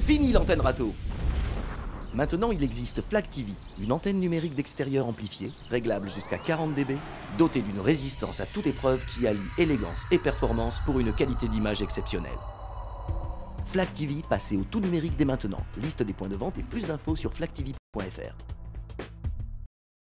Fini l'antenne râteau. Maintenant, il existe Flag TV, une antenne numérique d'extérieur amplifiée, réglable jusqu'à 40 dB, dotée d'une résistance à toute épreuve qui allie élégance et performance pour une qualité d'image exceptionnelle. Flag TV, passez au tout numérique dès maintenant. Liste des points de vente et plus d'infos sur flagtv.fr.